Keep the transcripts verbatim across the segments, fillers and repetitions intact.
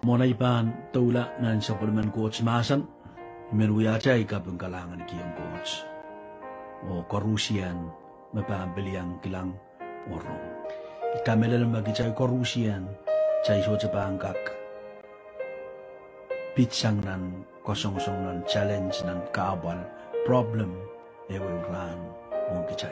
Monaipan tula nan supplement coach masan. Meruyacha ikapun kalangan kiyong coach. O korusian mapabiliang kilang orong. Ikamelal magichay korusian chay so pangkak. Pitsang nan kosong-song nan challenge nan kabal problem eweran mong gichay.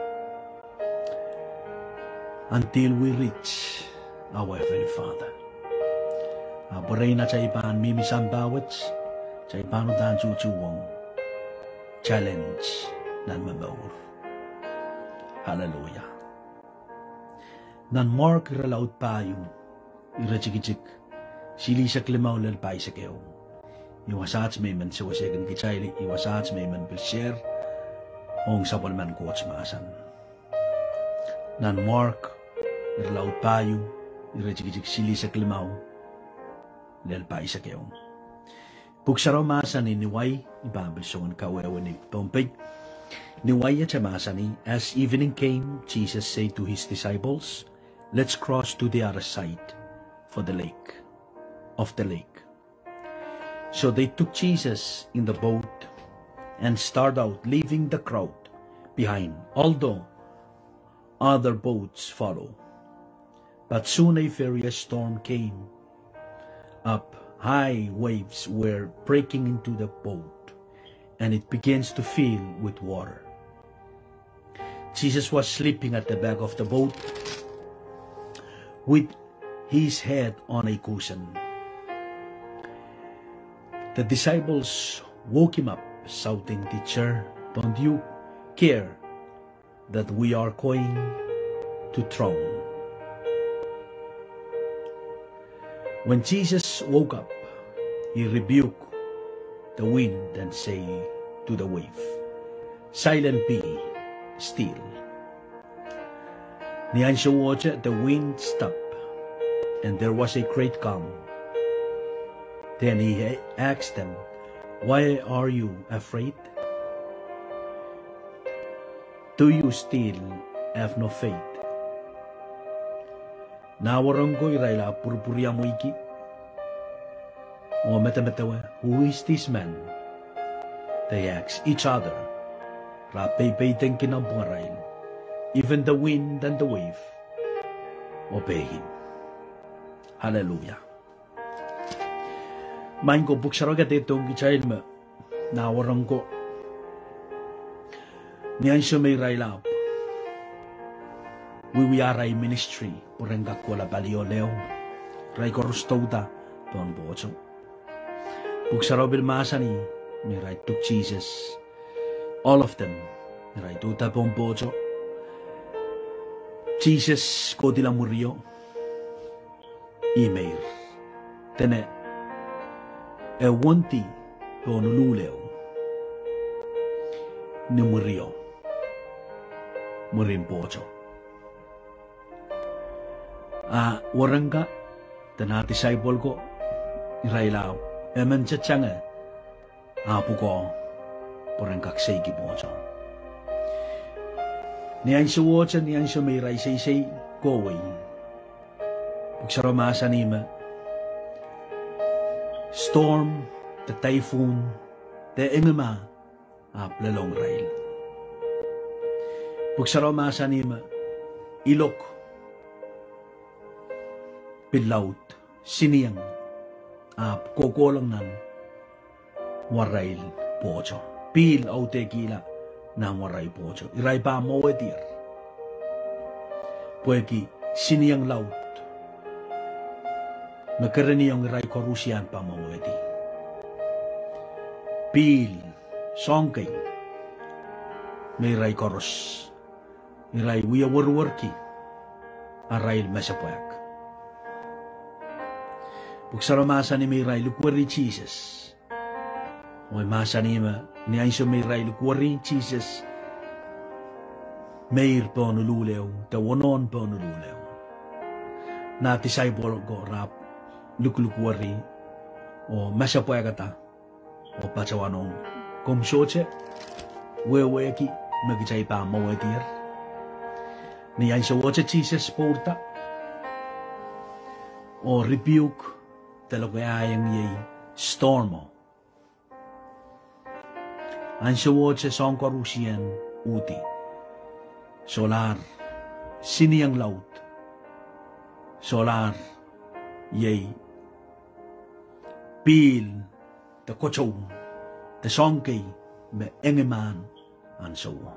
Until we reach our Heavenly Father. Apuray na chay paan mimisan bawat chay paano tahan chuchuwong challenge nan mabaur. Hallelujah. Nan mark iralaut payong irachikijik sili sa klimaw lalpay sa kew. Iwasats may man sa wasegan kichayli iwasats may man bilshare ong sapalman coach maasan. Nan mark iralaut payong irachikijik sili sa klimaw lalpay sa kew. Puksaraw maasan ni niway ibabalsongan kawewan ni Pompey. Niway at masani, as evening came, Jesus said to his disciples, "Let's cross to the other side for the lake, of the lake." So they took Jesus in the boat and started out, leaving the crowd behind, although other boats follow. But soon a furious storm came up. High waves were breaking into the boat, and it begins to fill with water. Jesus was sleeping at the back of the boat with his head on a cushion. The disciples woke him up, shouting, "Teacher, don't you care that we are going to drown?" When Jesus woke up, he rebuked the wind and said to the wave, "Silent be still." Niyan siya watcha, the wind stopped, and there was a great calm. Then he asked them, "Why are you afraid? Do you still have no faith?" Nawaranggo irayla purpurya mo iki. O metametawa, "Who is this man?" They asked each other. Rapay-payteng kinabungarail. Even the wind and the wave obey him. Hallelujah. Main ko buksaragat itong gichail mo. Nawaranggo. Niyan siya may railap. Wiwiaray ministry, urengak wala balio leo, ray korustauda, tuan bocho. Buksarabil masani, may right to Jesus. All of them, may right to tapong bocho. Jesus ko dila murio, email, tene, e wanti, tuan luleo, ni murio, murin bocho. Ah, warangga, tanati disciple ko, irailaw, eman chachanga, apu ko, porang kaksay kibocho. Niyan siya watcha, niyan siya may rai say go away. Pagsaramasan nima, storm, the typhoon, the engama, ap lalong rail. Pagsaramasan nima, ilok, pilaut, siniyang, ap kokolang nan, warail pocho. Pil au tequila nan waray pocho. Iray pa mo etir. Pueki siniyang laut. Nagkaraniyang iray korusian pa mo eti. Pil, songkay, may iray koros. Iray wiyawarwarki, arayil masapuyak. Pugsaramasan ni may ray lukwari Jesus. O masa ni ma, ni ay siya may ray lukwari Jesus. Mayr po nululew, tawanon po nululew. Natisay po ko rap, luklukwari, o masapuya kata, o pachawanong kumsyoche, weweki, magichay pa mawetir. Ni ay siya wacha Jesus porta, o rebuke, talaga ayang yay stormo. Ang siwod sa song karusian uti. Solar, siniyang laut. Solar, yay. Pil, the kochow, the songkay, me engeman, ang sawo.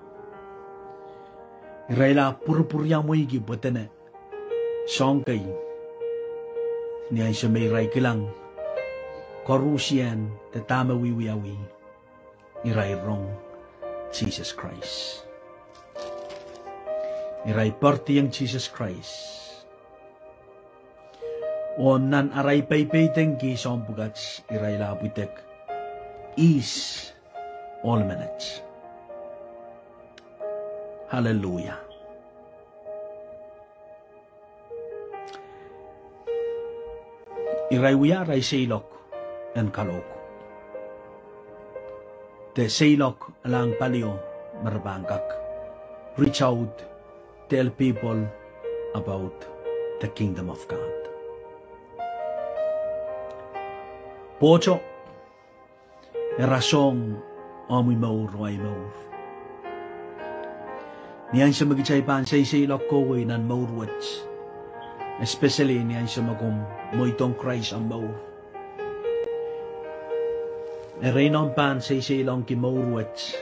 Iraila purpurya mo igi botene, songkay, niya siya may ray kilang, karusian, the tama wiwiawi. Iray rong Jesus Christ. Iray party ang Jesus Christ. O nan aray paypayteng ki sombugats iray labuitek is all minutes. Hallelujah. Iray wiya ray seilok en kalok. Te seilok alang palio marbangkak. Reach out, tell people about the kingdom of God. Pocho, erasong amoy maur o ay maur. Niyan siya magichay pan say seilok ko way nan maurwats. Especially niyan siya magum moitong Christ ang maur. Erenon pan say silong ki maurwats.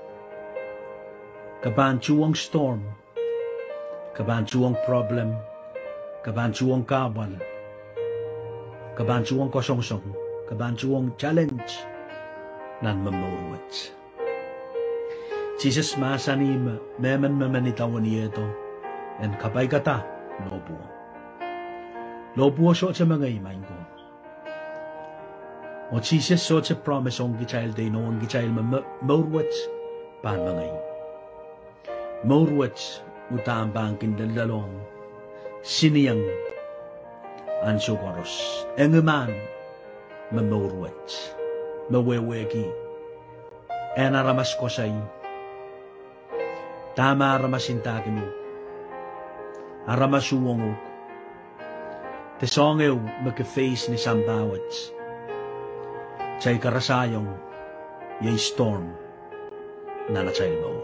Kaban chuang storm. Kaban chuang problem. Kaban chuang kabal. Kaban chuang kosong-song. Kaban chuang challenge. Nan maurwats. Jesus masanim memen memenitawan ito. En kapay kata lobo. Lobo so sa mga imain ko. O Jesus so sa promise ong gichail day no ang gichail ma maurwats pan mangay. Maurwats utang bangkin dalalong siniyang ansugoros. Engeman ma maurwats maweweki en aramas ko say tama aramasinta kinu aramasuwong uk tesongew magka-face ni sambawats chay karasayong yay storm na nachay maur.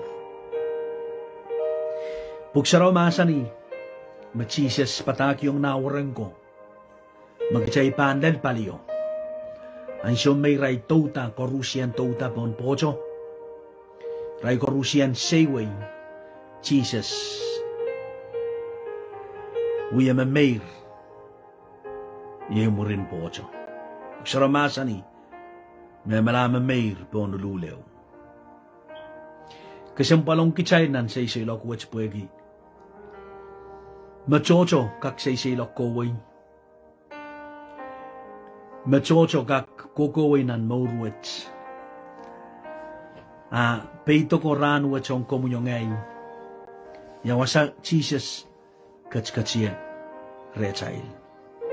Pugsaraw masani, machises patak yung nawaran ko, magchay pandel palio. Ang siyong may ray tota, korusian tota pon pocho, ray korusian sayway, Jesus, we am a mayor, yay mo rin pocho. Pugsaraw masani, may malaman mayor po nululew. Kasi ang palong kichay nan say silok wach puegi. Machocho kak say silok koway. Machocho kak kokoway nan maurwach. Ah, peito ko ran wachong komunyong ay. Yawasa Jesus kachkachie rechail.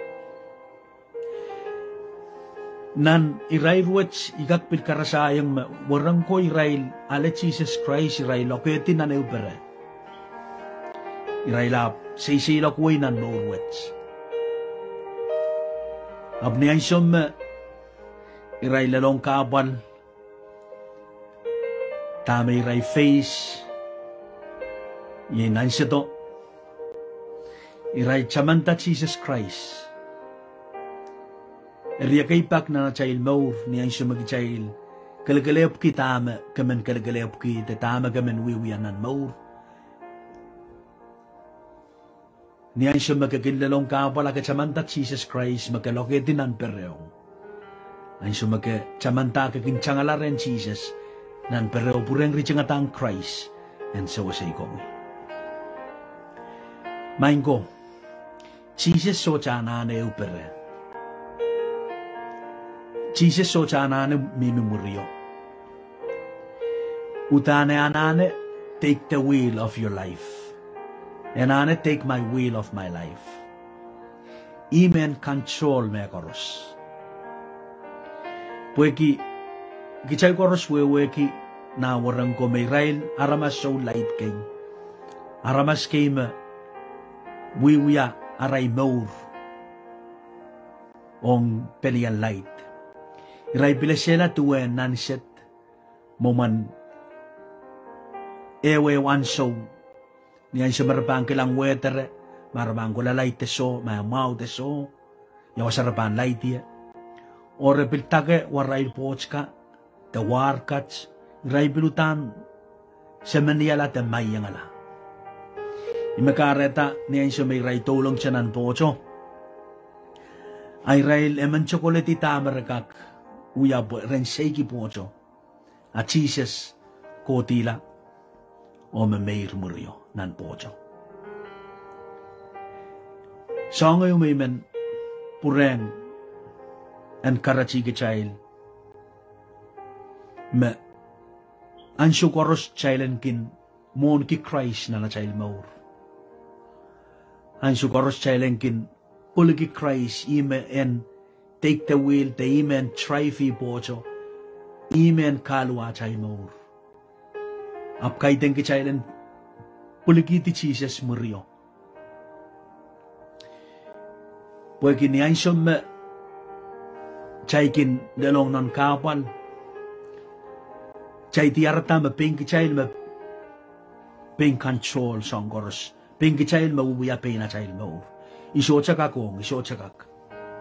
Nan iray ruwats igak pil karasayang warang ko iray ale Jesus Christ iray loketi nan eupere. Iray lap sisila ko nan maurwats. Abniyan siyom iray lalong kabal. Tama iray face. Yenan siya to. Iray chamanta Jesus Christ. Riya kay pak na chayil maur niyan siya mag-chayil. Kalagalayop ki tama, kaman kalagalayop ki, tama kaman wiwiyanan maur. Niyan siya magkakilalong kapala kachamanta Jesus Christ, magkaloketinan pereo. Niyan siya magkachamanta kakinchangalaren Jesus, nan pereo pureng richangatang Christ, and so was ay kong. Main ko, Jesus so chana na eupere. Jesus so chanane mimimurio. Utane anane, take the wheel of your life. Anane, take my wheel of my life. Imen control me koros. Pueki, gichay koros weweki na warang ko may rail aramas so light kay. Aramas kay ma wiwiya aray maur. ong pelian light. Irai pilesela tuwe nanset moman ewe wanso niyan siya marapang kilang wetere marapang ko lalay teso may mau teso yawa sarapan light ya ore piltage waray pochka the warkats irai pilutan semeniala te mayangala imakareta niyan siya may ray tulong siya nan pocho ay rail eman chocolate tamaragak uya ren seiki pocho a Jesus kotila o meir murio nan pocho songo yung men pureng en karachi ke child me anshu koros child kin mon ki Christ na na child maur anshu koros child kin Ulgi Christ, ime en take the wheel, the ime en trifi pocho, ime en kalwa chay maur. Ap kay den ki chay len ulgi ti Jesus murio. Pwegi ni ansyom me chay kin delong non kapal. Chay ti arata me ping ki chay me ping control song koros. Ping ki chay me ubuya pay na chay maur. Ishochakak ong, ishochakak.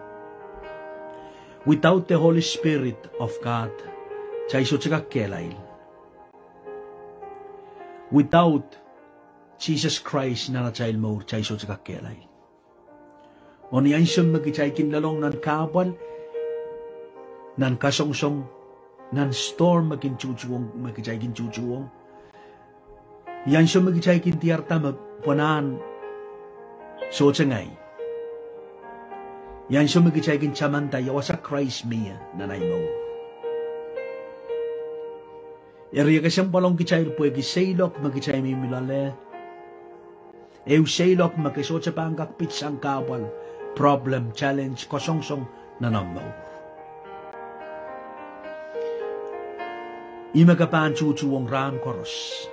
Without the Holy Spirit of God, chay ishochakak kelail. Without Jesus Christ na na chay maur, chay ishochakak kelail. Oni ansyong magi chay kinlalong nan kabal, nan kasongsong, nan storm magin chuchuong, magi chay kin chuchuong. Yansyong magi chay kin tiarta mapunan, so cengay. Yan siya magkichay kin chamanta yawa sa Christ miya nanay mo. Eri ka siyang palong kichay po eki saylok magkichay mi milale. Ew saylok magkisot sa pangkak pitsang kapal problem challenge kosongsong nanam mo. Ima ka paan chuchuong ran koros.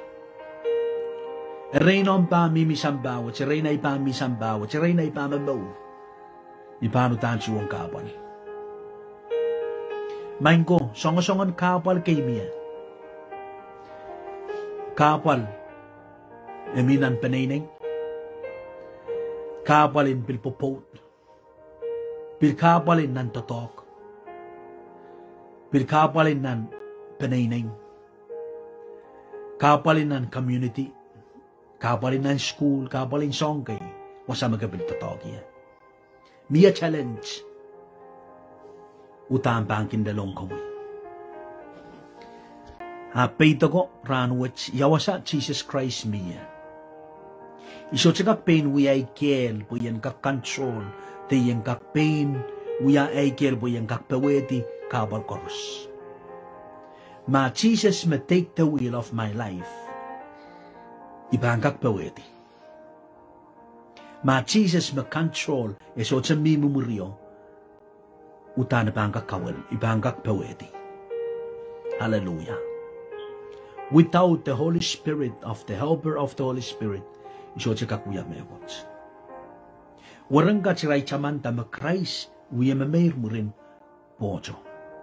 Reinom pa mimisambawa, si Reynay pa misambawa, si Reynay pa mamaw. Ipano tan chuong kapal. Main ko, songo-songon kapal kay miya. Kapal, eminan panaining. Kapalin pilpupot. Pilkapalin nan totok. Pilkapalin nan panaining. Kapalin nan community. Kapalin nan school, kapalin songkay. Wasa magkabil totok yan. Mia challenge. Utang pangkin dalong kawi. Hapay ko ranwich yawasa Jesus Christ miya. Iso tsaka pain we ay kel po yan kak control. Te yan kak pain we ay kel po yan kak paweti kabal koros. Ma Jesus may take the wheel of my life. Ibang kak paweti. Ma Jesus ma-control eso sa mimo murio utana bangkak kawal ibangkak pawedi. Hallelujah. Without the Holy Spirit of the helper of the Holy Spirit iso sa kakuya mewot. Warang ka siray chamanta ma Christ uya mamayr mo rin pocho.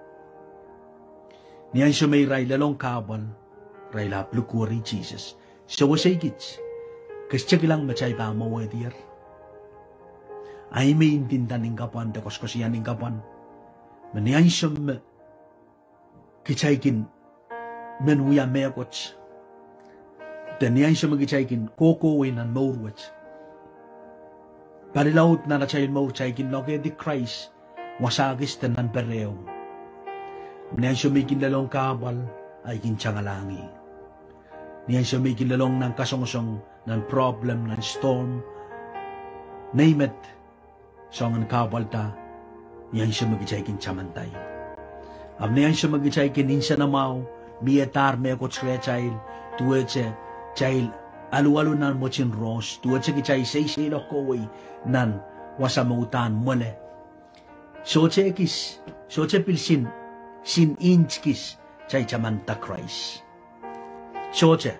Niyan siya may ray lalong kabal ray laplukuri Jesus. So wasay gits kasi siya kilang machay pa mawadir. Ay may intindan ng kapan, takos ko siya ng kapan. Maniyan siya kichaykin menuya mekots. Taniyan siya magichaykin kokowin ang maurwats. Palilaut na nachayin maur chaykin loke di Christ wasagis tanan pereo. Maniyan siya may kinlalong kabal ay kinchangalangi. Niyan siya may kinlalong ng kasongsong ng problem, ng storm. Name it. Songan kabal ta, yan siya magichay kin chamantay. Am niyan siya magichay kin insa na mau, miyatar me ko chre child, tuwe che, child, alu-alu nan mo chin ros, tuwe che gichay say say lo koway, nan wasa mautan mole. So che kis, so che pilsin, sin inch kis, chay chamanta Christ. So che,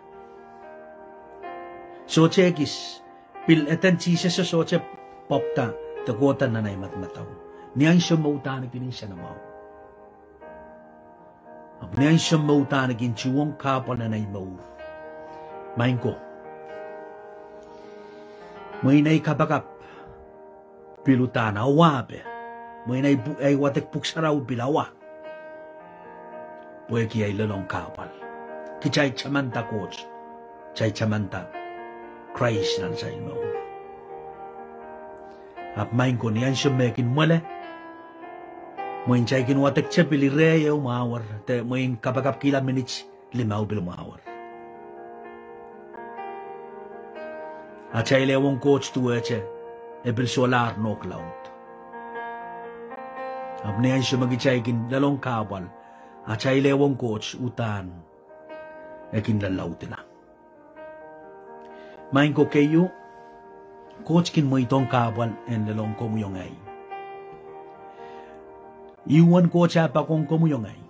so che kis, pil etan Jesus so che popta, tagutan na nay matmataw. niyan siya mautan kinin siya namaw. Niyan siya mautan kin chiwong kapal na naimaw. Main ko. May nay kabakap. Pilutan awabe. May nay ay watek puksaraw bilawa. Puwe ki ay lalong kapal. Kichay chamanta coach. Chay chamanta. Christ nan sa imaw. Ap main ko niyan siya mekin mole. Moin chay kinwatek siya pilirey o maawar. Te moin kabakap kila minutes limaw bil maawar. At chay lewong coach tuwe siya. E bil solar no cloud. Ap niyan siya magichay kin lalong kabal. At chay lewong coach utan. E kin lalaw tila. Main ko kayo. Coach kin mo itong kabal en lalong komuyong ay. Iwan ko siya pa kong komuyong ay.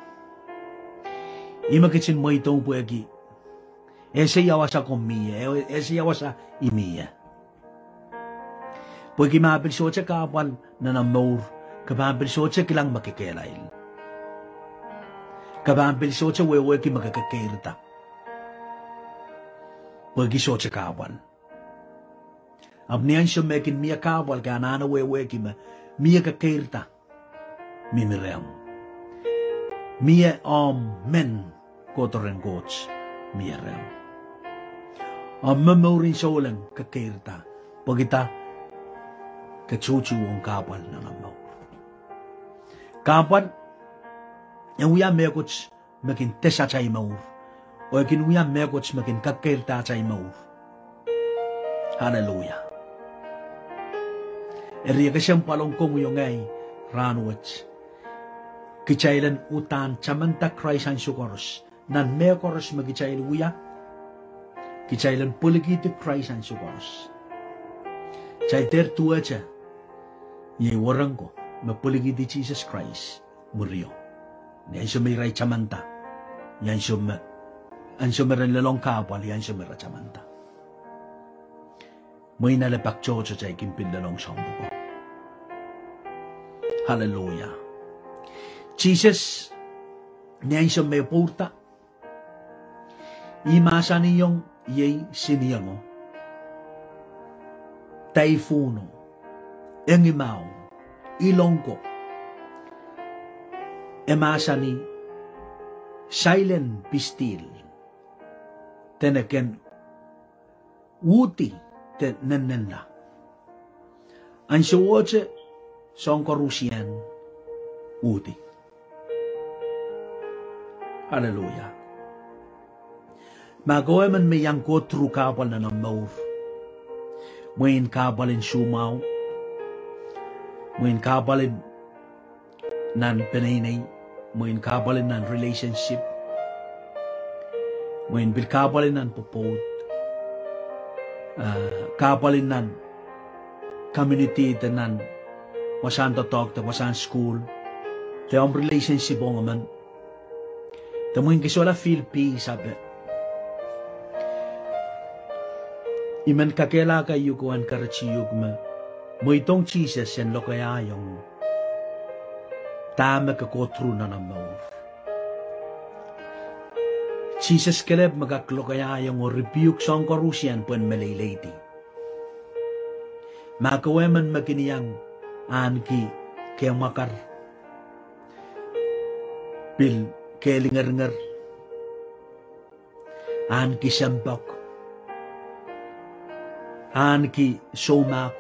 Ima kitsin mo itong puegi. Ese yawa sa komiya. Ese yawa sa imiya. Puegi mabil so siya kabal na namor. Kababil so siya kilang makikelail. Kababil so siya wewe ki makakakairta. Puegi so siya kabal. Abniyan siya mekin miya kabal ka nana wewe ki ma miya kakairta. Mimirem. Mia om men kotoren coach mirem. Om memorin solen kakirta. Pagita kachuchu ang kapal ng amaw. Kapal yang uya me coach makin tesa chay maur. O kin uya me coach makin kakirta chay maur. Hallelujah. Eri kasyang palong kong yung ay ranwach. Kichailan utan chamanta Christ ang sukoros. Nan me koros magichail uya. Kichailan puligiti Christ ang sukoros. Chay ter tuwa cha. Ye warang ko. Mapuligiti Jesus Christ. Muriyo. Yan siya may ray chamanta. Yan siya may. Yan siya may lalong kapal. Yan siya may ray chamanta. May nalapak chocho chay kimpil lalong sombo ko. Hallelujah. Jesus, niyan siya may porta. Imasa niyong yay siniyango. Taifuno. Engimaw. Ilongko. Emasa ni silent pistil. Teneken wuti ten nenenla. Ang siwoche songkorusian wuti. Hallelujah. Magawa man may yang ko true kapal na ng maur. Muin kabalin sumaw. Muin kabalin nan penainay. Muin kabalin nan relationship. Muin bil kabalin nan popot. Uh, kabalin nan community nan wasan to talk to wasan school. Te ang relationship o man. Tamuin kasi wala feel peace, sabi. Iman kakela kayo kuhan karachiyog ma. Mo itong Jesus yan lo kaya yung tama kakotro na namaw. Jesus kaleb magaklo kaya yung rebuke song korusyan pun malaylady. Makaweman makiniyang anki kaya makar. Bil kelingar-ngar. Anki sambak. Anki somak.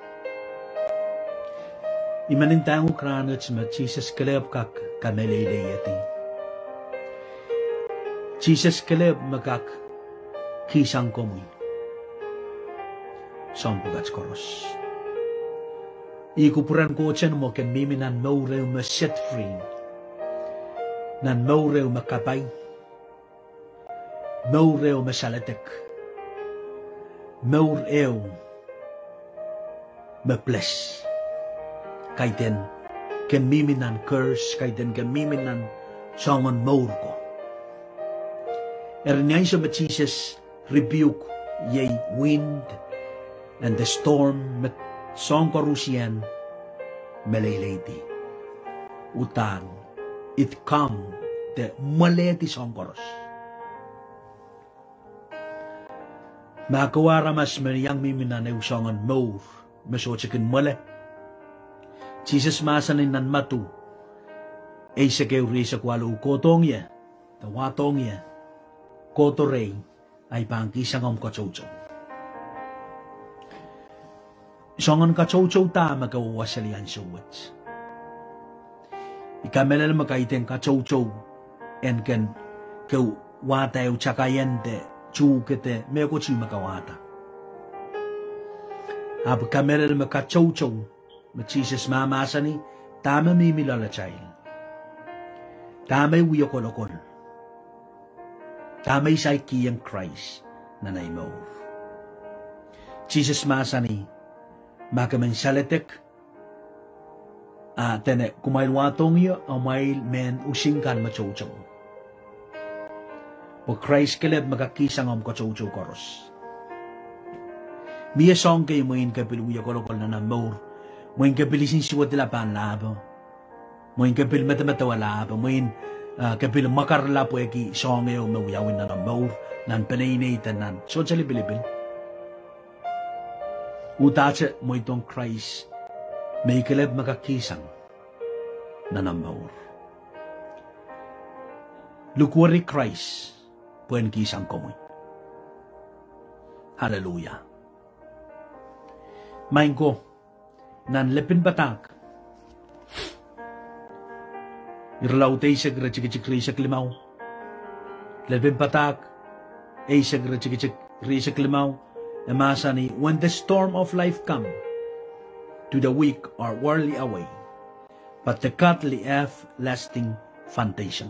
Imanintang ukranat ma Jesus kaleb kak kamelelayati. Jesus kaleb magak kisang komoy. Sampugats koros. Ikupuran ko dyan mo ken miminan maurew ma set free. Nan maurew makabay. Maurew masalatek. Maurew mabless. Kaiten ken miminan curse. Kaiten ken miminan songon maur ko. Ernyan siya ma Jesus rebuke yay wind and the storm met song korusian melaylati. Utan, it come te maleti songkoros. Makawara mas meriyang mimina na usongan maur, masochikin male. Jesus masanin nan matu, ay sa kayo risa kwalo kotong ya, tawatong ya, koto rey, ay pangkisang om kachocho. Songan kachocho ta magawasalian suwats. Ikamela na makaiteng kachocho, en ken kaw watay uchakayente, chukete, meko chi makawata. Ab kamela na makachocho, ma Jesus mamasani, tama mimilala chail. Tamay wiyo kolokol. Tamay saiki ang Christ na naimaw. Jesus masani, makamensaletek, ah, tene, kumail watong yo, amail men usingkan machocho. O Christ kileb makakisang om kachocho koros. Miya song kayo mo in kapil wiyo kolokol na namor, mo in kapilisin siwat nila panlabo. Moin kapil mata-mata wala pa. Moin uh, kapil makarla po eki songayo mawiyawin na ng maur nan panainitan nan. So sa libil-libil. Utatsa mo itong Christ may kalab makakisang na ng maur. Lukwari Christ po ang kisang komoy. Hallelujah. Main ko nan lepin batak irlaw tay sa grachik-chik sa klimaw. Labing patak ay sa grachik-chik sa klimaw. Namasa ni, when the storm of life come, to the weak are warily away, but the godly have lasting foundation.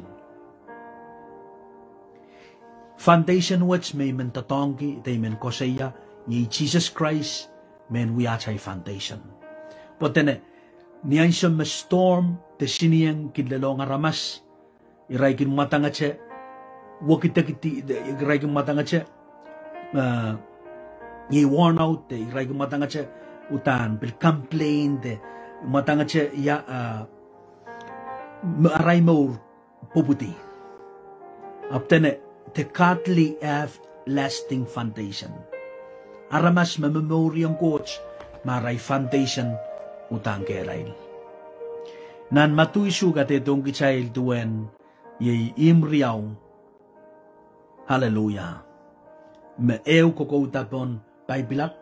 Foundation which may men tatongki, tay men kosaya, ni Jesus Christ, men we achay foundation. But then, niyan siya ma-storm, te siniyang kidlalo nga ramas, iray kin matanga siya, wakita kiti, iray kin matanga siya, uh, i-worn out, te, iray kin matanga siya, utan, bil complain, te, matanga siya, ya, uh, aray mo, puputi. Aptene, te katli have lasting foundation. Aramas mamemori ang coach, maray foundation, utang kerail. Nan matuisu kate tong kichail tuen ye imriaw. Hallelujah. Me eu kokouta pon paibilak.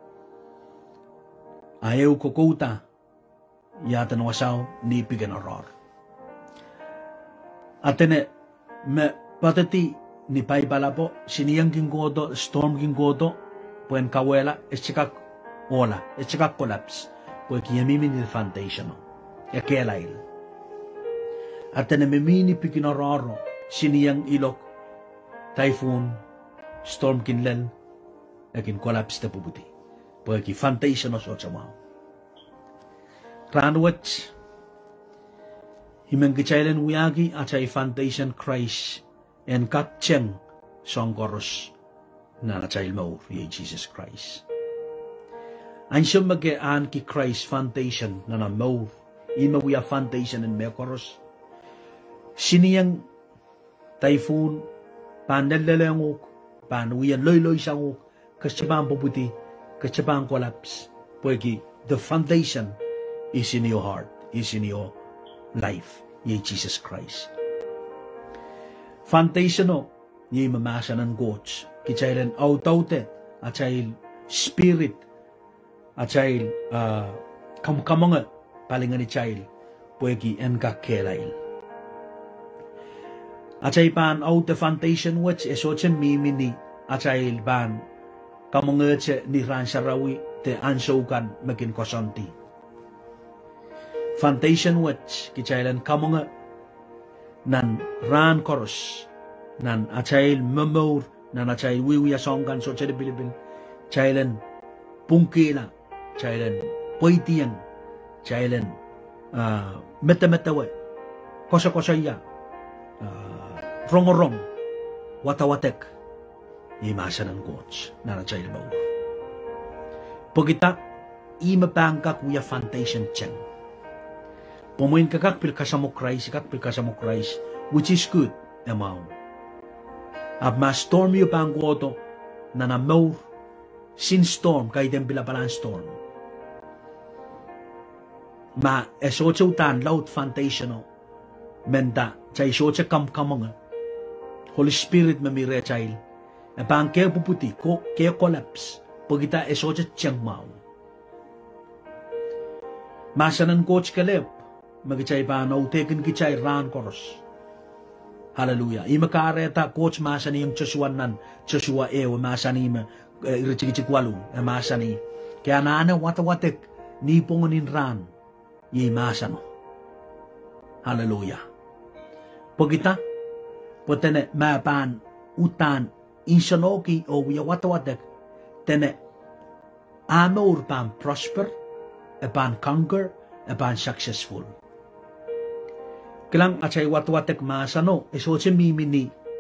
Ayaw kokouta yatan wasaw ni pigan oror. Atene me patati ni paibala po siniyang kinggodo storm kinggodo puen kawela eschikak ola eschikak collapse. Pue kiyamimi ni foundation ya kelail. At na memini pikinororo siniyang ilok typhoon storm kinlel akin collapse ta pubuti. Pue ki foundation o so chamao. Ranwat himang kichailen uyagi achay foundation Christ and katcheng songkoros na achay maur ye Jesus Christ. Ansyo mag-aan ki Christ foundation na na maur. Ima wiya foundation in mekoros. Siniyang typhoon, pandalalangok, panuyan loy-loy sangok, kasyabang puputi, kasyabang collapse. Pwede, the foundation is in your heart, is in your life, ye Jesus Christ. Foundation o, ye mamasa ng goats, kichailan autaute, atay spirit, atay uh, kam-kamanga, palingan ni child, pwegi en kakelail. Atay pan out the foundation which is ochen mimi ni atay ban kamungetche ni ransarawi te ansaukan makin kosanti. Foundation which kichailan kamunga nan ran koros nan atay memor nan atay wiwi asongkan so chede bilibil chailan pungkila chailan poitian chailan uh, meta-metawe kosa-kosaya uh, rong-rong watawatek imasa ng coach na na chail mau pagita ima pangka kuya foundation chen Pomoin kakak pil kasamo Christ, kakak pil kasamo Christ, which is good, emaw. Ab ma storm yu pang goto, na na maur, sin storm, kay dem bila palan storm. Ma esoche utan laut fantasiono, menda, chay soche kam kamanga. Holy Spirit mamire chayil, e pang kaya puputi, ko kaya collapse, pagita esoche chiyang mau. Masanan coach Caleb, magichay pa na utekin kichay ran koros. Hallelujah. Ima kareta coach masani yung Joshua nan, Joshua ewa masani ima, irichikikwalu, e masani. Kaya naana watawatek, ni pongonin ran, yi masano. Hallelujah. Pagita, potene mapan, utan, insanoki o wiya watawatek, tene, amor pan prosper, epan conquer, epan successful. Kilang achay watwatek masano, esoche mimini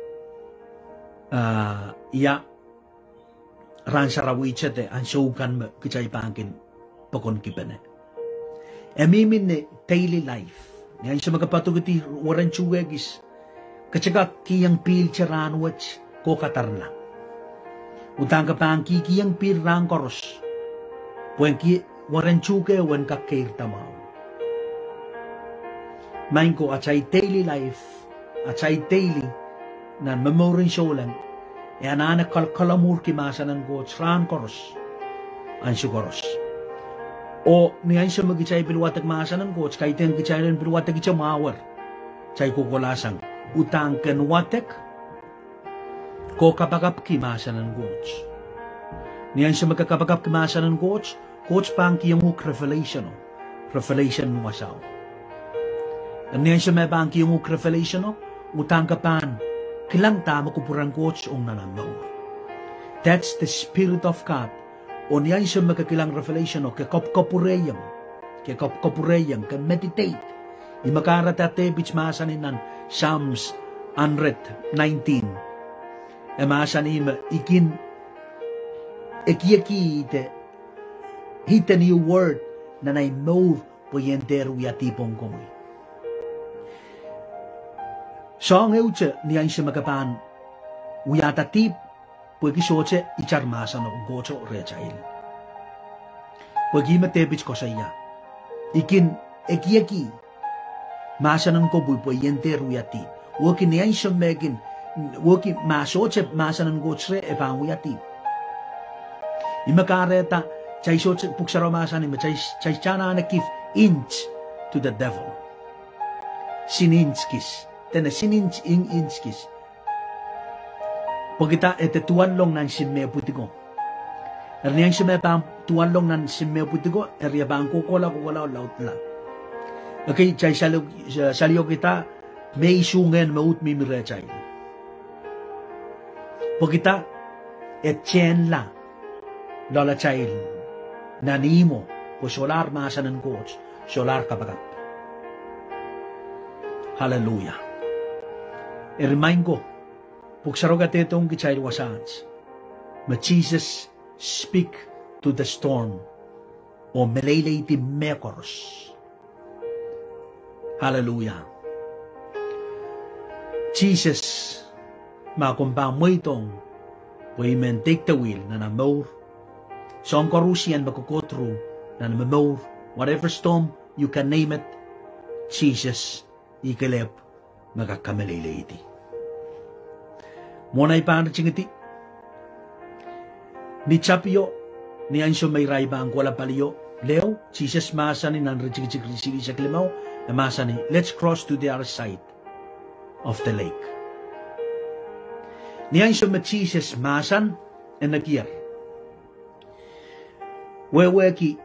uh, ya ran sarawichete an showkan me kichay pangkin pokon kipene. E mimini daily life. Ngayon siya magkapatuguti waran chuwegis. Kachaga kiyang pil charan wach ko katarla. Utang kapang kiyang pil rang koros. Puen ki waran chuke wan kakir tamaw. Main ko achay daily life, achay daily nan memorin sholan. E anana kalkalamur ki masanan ko chran koros. Ansyo koros. O niyan siya magichay bilwatak masanan ko, kay ten gichay rin bilwatak gichay mawar. Chay kukulasang utang kenwatek ko kapagap ki masanan ko. Niyan siya magkakapagap ki masanan ko, coach pang kiyang hook revelation, revelation wasaw. Niyan siya may pang kiyang hook revelation, utang kapan, kilang tama kupurang coach ong nanamaw. That's the Spirit of God. O niyan siya magkakilang revelation, ke kapkapureyang, ke kapkapureyang, ke meditate. Imakaratate bich masanin ng Psalms one nineteen. E masanin ikin, ekiyakite, hita niyo word na na know po yentero yatipong komoy. So ang euche niyan siya magapan uyatatip po ikisoche icharmasa no gocho rechail. Po ikimatebich ko sa iya. Ikin ekiyaki masanan ko buy po yentero yati. Wokin niyan siya megin wokin masoche masanan gochre e pang uyati. Imakareta chay soche puksaro masanin ma chay chay chana na kif inch to the devil. Sininskis. Tena sininch ing inskis. Pagkita ete tuan long nan sinme putigo. Erniang sinme pang tuan long nan sinme putigo, erya bang kukola kukola laut la. Okay, chay saliyo saliyo kita may sungen maut mimire chay. Pagkita et chen la lola chay nanimo po solar masanan coach, solar kapagat. Hallelujah. I-remind ko, pagsarogat itong kichay wasans, ma Jesus speak to the storm, o melaylay ti mekoros. Hallelujah. Jesus, makumpang mo itong, women take the wheel, na namor, so ang karusiyan magkukotro, na namor, whatever storm, you can name it, Jesus, ikalep, magkakamaylay iti. Monay paano chingiti. Ni Chapio, ni Ansyo may raiba ang wala paliyo. Leo, Jesus masani nan rechikikisili sa klimaw, na masani, let's cross to the other side of the lake. Ni Ansyo ma Jesus masan, en nagyar. Weweki,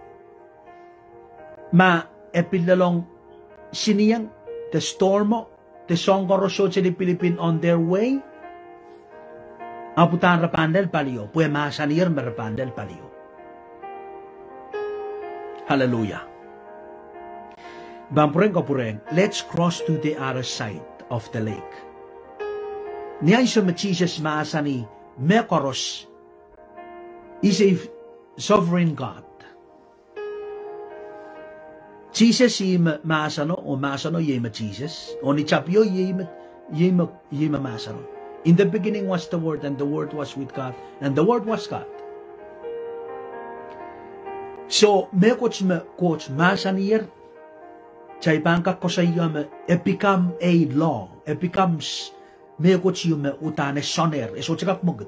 ma epilalong siniyang, the stormo, the songkorosyo sa di Pilipin on their way, aputan rapandel paliyo, pue masanir merapandel paliyo. Hallelujah. Bampureng kapureng, let's cross to the other side of the lake. Niyan siya Jesus maasani, Mekoros is a sovereign God. Jesus yima masano o masano yima Jesus. Oni chapyo yima yima yima masano. In the beginning was the Word, and the Word was with God, and the Word was God. So me coach me coach masanir. Chay bangka ko sa iyo me it become a law. It becomes me coach you me utane soner. Eso chakap mugut.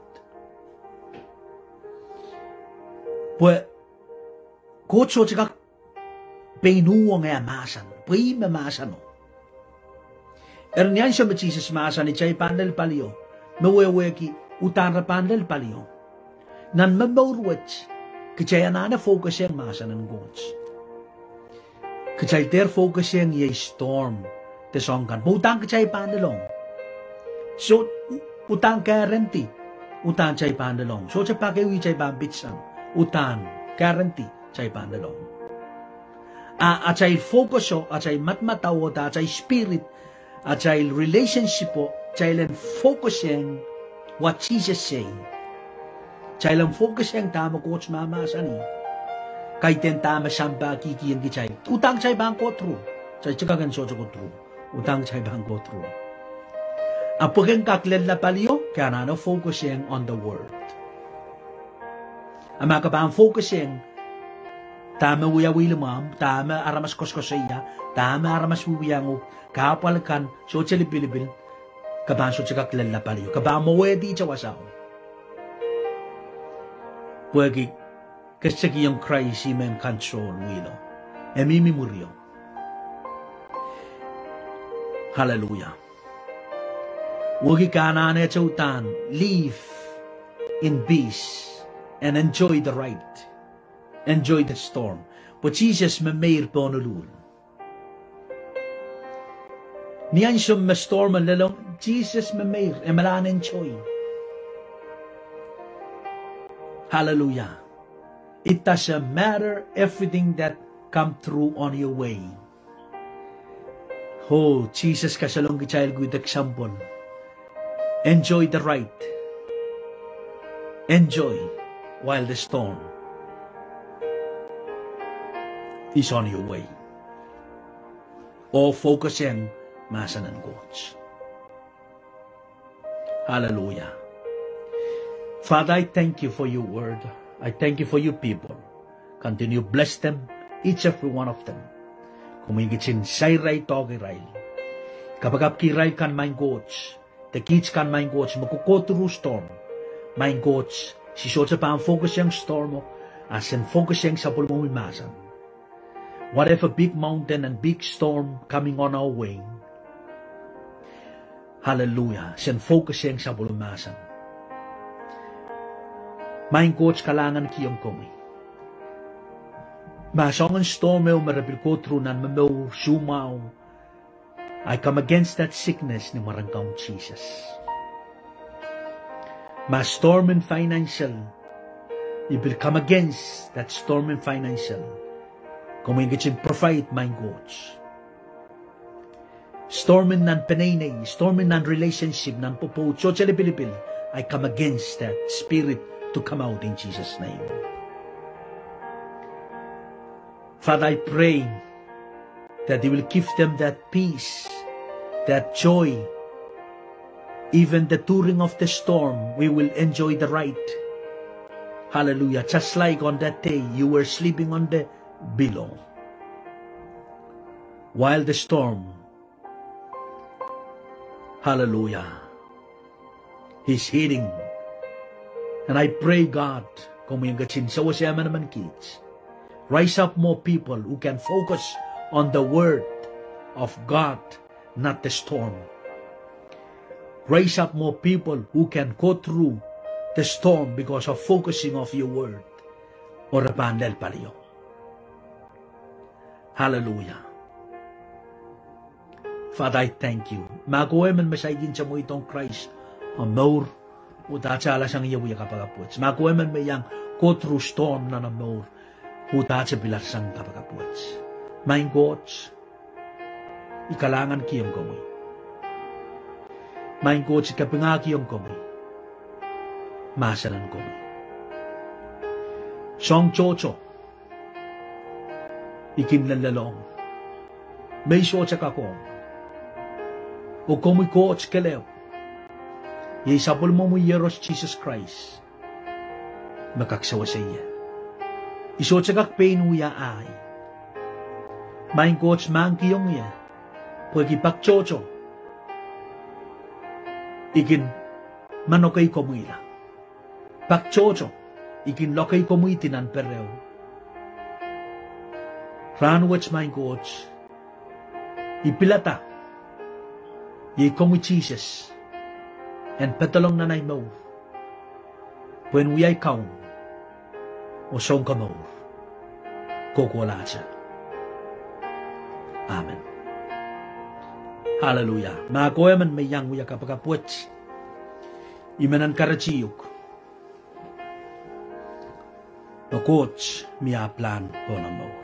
Pues coach o chakap Peinuong e masan, pui me masano. Ernian siya me Jesus masan ni chay pandel palio, me weweki utan ra pandel palio. Nan me mawrwech, kichay anana focus yang masan ng gods. Kichay ter focus yang ye storm, te songkan, utang kichay pandelong. So, utang guarantee, utang chay pandelong. So, chay pakewi chay bambitsang, utang guarantee chay pandelong. Uh, acay focus o, acay matmatawo, acay spirit, acay relationship o, acay lang focus yang what Jesus saying. Acay lang focus yang tama coach mama sani. Kay ten tama samba kiki yang gicay. Utang chay bang ko true. Chay chikagan so ko true. Utang chay bang ko true. Apageng kaklen la paliyo, kaya na no focus yang on the word. Ang mga kapang focus yang Tama uya wilamam, tama aramas koskosaya, tama aramas wiyango, kapalkan, so chilibilibil, kabanso chika klala paliyo, kabamo wedi chawasaw. Pwagi, kasagi yung Christ men control wilo, emimi muriyo. Hallelujah. Wagi kanane chautan, live in peace and enjoy the right. Enjoy the storm. But Jesus me meir ponulul. Niyan siya me storm ang lalong, Jesus me meir, e malan enjoy. Hallelujah. It doesn't matter everything that come through on your way. Oh, Jesus kasalong kichayal good example. Enjoy the ride. Enjoy while the storm is on your way. O focus yang masa ng gods. Hallelujah. Father, I thank you for your word. I thank you for your people. Continue bless them, each every one of them. Kumigitsin sayray togiray. Kapag kiray kan my gods, the kids kan my gods, makukoturu storm. My gods, si sotsa pa ang focus yang storm mo, as in focus yang sa pulmong imasan. Whatever big mountain and big storm coming on our way, hallelujah, siyang focus siyang sa bulumasan. Maing coach kalangan kiyong kumi. Masongan storm may umarabil ko through nan mamaw, sumaw. I come against that sickness ni marangkaw Jesus. Ma storm in financial, you will come against that storm in financial. Kung may gitsin provide my gods. Stormin nan penene, stormin nan relationship, nan popo, chochele pilipil, I come against that spirit to come out in Jesus' name. Father, I pray that you will give them that peace, that joy. Even the touring of the storm, we will enjoy the ride. Hallelujah. Just like on that day, you were sleeping on the below while the storm, hallelujah, is hitting. And I pray God, kung may gatsin sa wasyaman naman kids, rise up more people who can focus on the word of God, not the storm. Rise up more people who can go through the storm because of focusing of your word. Or a pandel paliyo. Hallelujah. Father, I thank you. Makuha man masayagin sa mo itong Christ. Ang maur, utatsala siyang iyawi kapagaputs. Makuha man mayang go through storm na ng maur, utatsa bilar siyang kapagaputs. My God, ikalangan kiyong kami. My God, ikapangakiyong kami. Masalan kami. Song Chocho, ikinlalalong, May so tsaka ko. O komu coach keleo. Ye sapol mo mo yeros Jesus Christ. Makaksawa sa iya. Iso tsaka pain uya ay. Main coach man kiyong iya. Pwagi pakchocho. Ikin manokay komuila. Pakchocho. Ikin lokay komuy tinan pereo. Ranwach main coach. Ipilata. Ye komuy Jesus. And petalong nanay mo. When we ay kaun. O song ka mo. Kukuwala siya. Amen. Hallelujah. Mga kuya man may yang uya kapagapwet. Imanan karachiyuk. No coach miya plan ho na mo.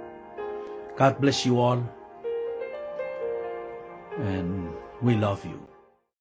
God bless you all. And we love you.